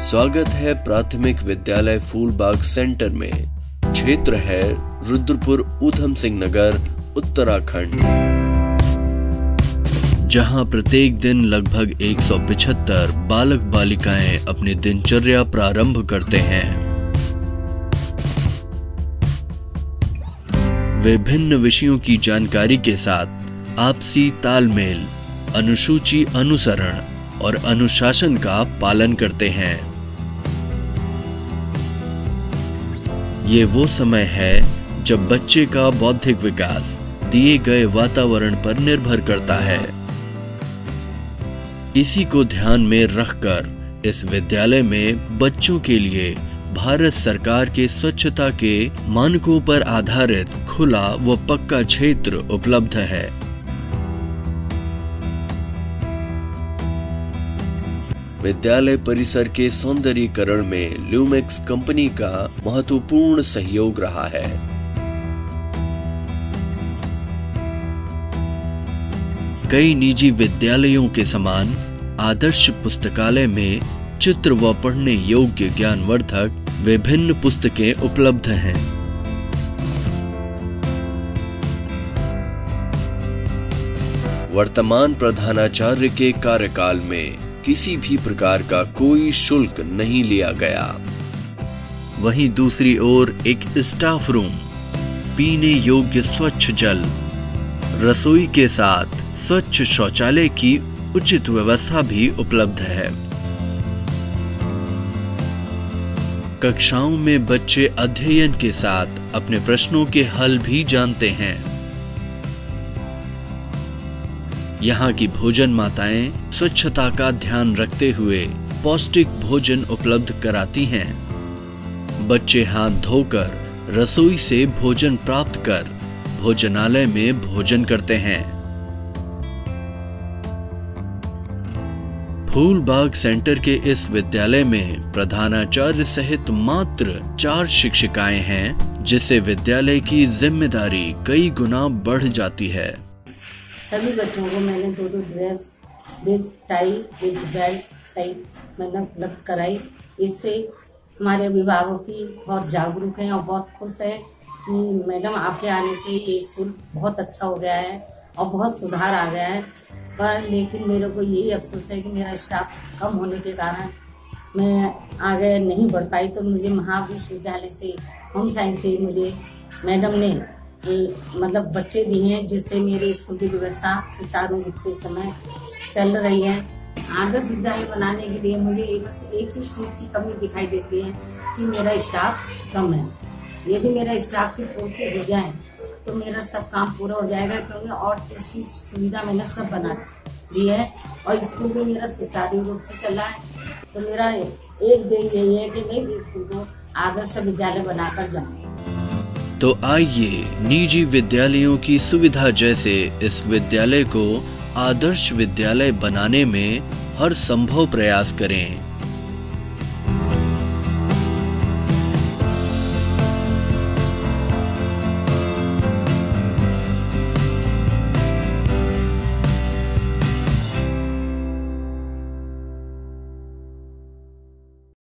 स्वागत है प्राथमिक विद्यालय फूल बाग सेंटर में। क्षेत्र है रुद्रपुर उधम सिंह नगर उत्तराखंड, जहां प्रत्येक दिन लगभग 175 बालक बालिकाएं अपनी दिनचर्या प्रारंभ करते हैं। विभिन्न विषयों की जानकारी के साथ आपसी तालमेल, अनुसूची अनुसरण और अनुशासन का पालन करते हैं। ये वो समय है जब बच्चे का बौद्धिक विकास दिए गए वातावरण पर निर्भर करता है। इसी को ध्यान में रखकर इस विद्यालय में बच्चों के लिए भारत सरकार के स्वच्छता के मानकों पर आधारित खुला व पक्का क्षेत्र उपलब्ध है। विद्यालय परिसर के सौंदर्यीकरण में ल्यूमेक्स कंपनी का महत्वपूर्ण सहयोग रहा है। कई निजी विद्यालयों के समान आदर्श पुस्तकालय में चित्र व पढ़ने योग्य ज्ञानवर्धक विभिन्न पुस्तकें उपलब्ध हैं। वर्तमान प्रधानाचार्य के कार्यकाल में किसी भी प्रकार का कोई शुल्क नहीं लिया गया। वहीं दूसरी ओर एक स्टाफ रूम, पीने योग्य स्वच्छ जल, रसोई के साथ स्वच्छ शौचालय की उचित व्यवस्था भी उपलब्ध है। कक्षाओं में बच्चे अध्ययन के साथ अपने प्रश्नों के हल भी जानते हैं। यहाँ की भोजन माताएं स्वच्छता का ध्यान रखते हुए पौष्टिक भोजन उपलब्ध कराती हैं। बच्चे हाथ धोकर रसोई से भोजन प्राप्त कर भोजनालय में भोजन करते हैं। फूल बाग सेंटर के इस विद्यालय में प्रधानाचार्य सहित मात्र 4 शिक्षिकाएं हैं, जिससे विद्यालय की जिम्मेदारी कई गुना बढ़ जाती है। सभी बच्चों को मैंने 2 dress with tie with belt सहित मैंने उपलब्ध कराई। इससे हमारे अभिभावक भी बहुत जागरूक हैं और बहुत खुश है कि मैडम आपके आने से ये स्कूल बहुत अच्छा हो गया है और बहुत सुधार आ गया है। पर लेकिन मेरे को यही अफसोस है कि मेरा स्टाफ कम होने के कारण मैं आगे नहीं बढ़ पाई। तो मुझे महाविश्वविद्यालय से होम साइंस से मुझे मैडम ने मतलब बच्चे दिए हैं, जिससे मेरे स्कूल की व्यवस्था सुचारू रूप से समय चल रही है। आदर्श विद्यालय बनाने के लिए मुझे बस एक ही चीज की कमी दिखाई देती है कि मेरा स्टाफ कम है। यदि मेरा स्टाफ की पूर्ति हो जाए तो मेरा सब काम पूरा हो जाएगा, क्योंकि और चीज की सुविधा मैंने सब बना दी है और स्कूल भी मेरा सुचारू रूप से चल रहा है। तो मेरा एक ध्येय यही है कि मैं इस स्कूल को आदर्श विद्यालय बनाकर जाऊँ। तो आइए निजी विद्यालयों की सुविधा जैसे इस विद्यालय को आदर्श विद्यालय बनाने में हर संभव प्रयास करें।